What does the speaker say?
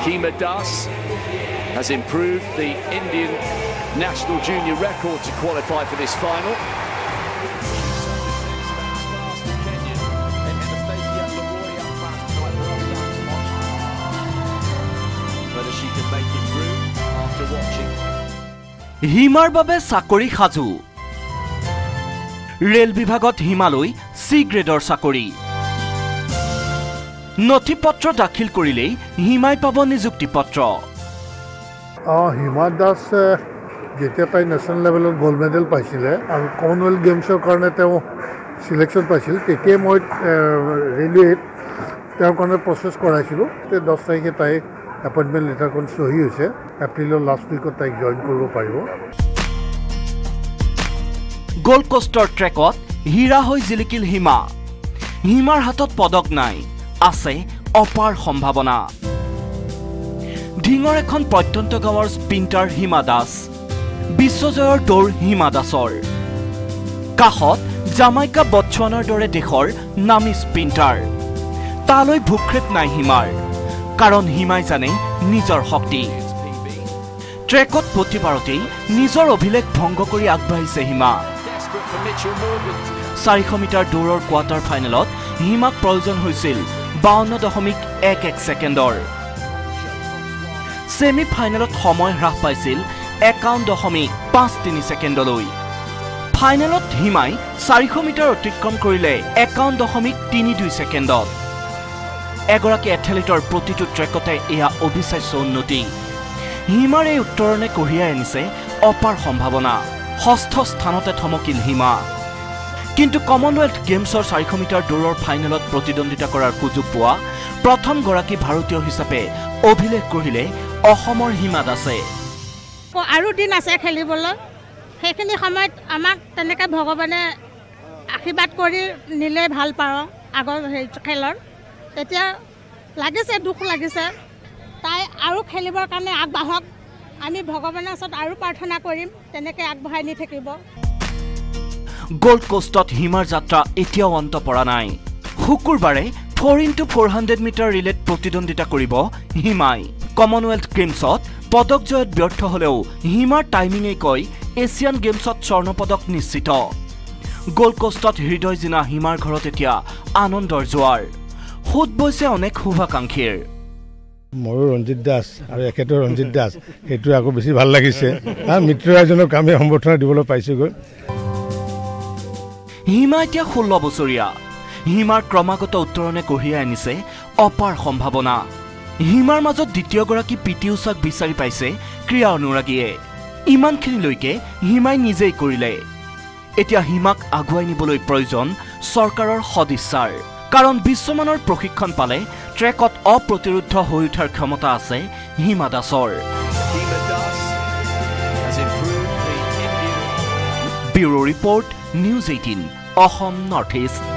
Hima has improved the Indian national junior record to qualify for this final. Whether she can make it through after watching. Himar babe sakori khaju. Rail bibhagot Himaloi C grader sakori. Noti patra dakhil korilei Himai pabo nijukti patra. Hima Das যেতিয়া তাই national লেভেলত gold medal পাইছিলে আৰু Commonwealth গেমছৰ কাৰণে তেওঁ সিলেকশ্যন পাইছিল তেতিয়া মই ৰেলৱেত তেওঁৰ কাৰণে প্ৰচেছ কৰাইছিলোঁ 10 তাৰিখে তাই এপইণ্টমেণ্ট লেটাৰখন সহি হৈছে এপ্ৰিলৰ লাষ্ট উইকত তাইক জইন কৰিব পাৰিব গোল্ড কোষ্টৰ ট্ৰেকত হীৰা হৈ জিলিকিল হিমা হিমাৰ হাতত পদক নাই আছে অপাৰ সম্ভাৱনা ঢিঙৰ এখন প্ৰত্যন্ত গাঁৱৰ স্প্ৰিণ্টাৰ হিমা দাস বিশ্বজয়ৰ দৌৰ হিমা দাসৰ কাহত জামাইকা বটছৱানাৰ দৰে দেশৰ নামী স্প্ৰিণ্টাৰ তালৈ ভুক্ৰেপ নাই হিমাৰ কাৰণ হিমাই জানে নিজৰ শক্তি ট্ৰেকত প্ৰতিবাৰতেই নিজৰ অভিলেখ ভংগ কৰি আগবাঢ়িছে হিমা 400 মিটাৰ দৌৰৰ কোৱাৰ্টাৰ ফাইনেলত হিমাক প্ৰয়োজন হৈছিল 52.11 ছেকেণ্ডৰ সেমি ফাইনেলত সময় হ্ৰাস পাইছিল 51.53 ছেকেণ্ডলৈ ফাইনেলত হিমাই 400 মিটাৰ অতিক্ৰম কৰিলে 51.32 ছেকেণ্ডত এগৰাকী এথলীটৰ প্ৰতিটো ট্ৰেকতে এয়া অবিশ্বাস্য উন্নতি হিমাৰ এই উত্তৰণে কঢ়িয়াই আনিছে অপাৰ সম্ভাৱনা ষষ্ঠ স্থানতে থমকিল হিমা কিন্তু কমনৱেলথ গেমছৰ 400 মিটাৰ দৌৰৰ ফাইনেলত প্ৰতিদ্বন্দ্বিতা কৰাৰ সুযোগ পোৱা প্ৰথম গৰাকী ভাৰতীয় হিচাপে অভিলেখ গঢ়িলে অসমৰ হিমা দাসে আৰু দিন আছে খেলিবলৈ সেইখিনি সময়ত আমাক তেনেকৈ ভগৱানে আশীৰ্বাদ কৰি নিলে ভাল পাওঁ আগৰ খেলৰ এতিয়া লাগিছে দুখ লাগিছে তাই আৰু খেলিবৰ কাৰণে আগবাঢ়ক আমি ভগৱানৰ ওচৰত আৰু প্ৰাৰ্থনা কৰিম তেনেকৈ আগবঢ়াই নি থাকিব গোল্ড কোষ্টত হিমাৰ যাত্ৰা এতিয়াও অন্ত পৰা নাই শুকুৰবাৰে 4x400 মিটাৰ ৰিলেত প্ৰতিদ্বন্দ্বিতা কৰিব হিমাই কমনৱেলথ গেমছত পদক জয়ত ব্যৰ্থ হলেও হিমাৰ টাইমিঙে কয় এছিয়ান গেমছত স্বৰ্ণ পদক নিশ্চিত গোল্ড কোষ্টত হৃদয় জিনা হিমাৰ ঘৰত এতিয়া আনন্দৰ জোৱাৰ খুদ বৈছে অনেক শুভাকাংক্ষীৰ মই ৰঞ্জিত দাস আৰু একেটো ৰঞ্জিত দাস সেইটো আকৌ বেছি ভাল লাগিছে মিত্ৰ এজনক আমি সম্বৰ্ধনা দিবলৈ পাইছোগৈ হিমা এতিয়া 16 বছৰীয়া হিমাৰ ক্ৰমাগত উত্তৰণে কঢ়িয়াই আনিছে অপাৰ সম্ভাৱনা হিমাৰ মাজত দ্বিতীয়গৰাকী পিটি উষাক বিচাৰি পাইছে ক্ৰীড়া অনুৰাগীয়ে ইমানখিনিলৈকে হিমাই নিজেই কৰিলে এতিয়া হিমাক আগুৱাই নিবলৈ প্ৰয়োজন চৰকাৰৰ সদিচ্ছাৰ কাৰণ বিশ্বমানৰ প্ৰশিক্ষণ পালে ট্ৰেকত অপ্ৰতিৰোধ হৈ উঠাৰ ক্ষমতা আছে হিমা দাসৰ bureau report news 18 Assam north east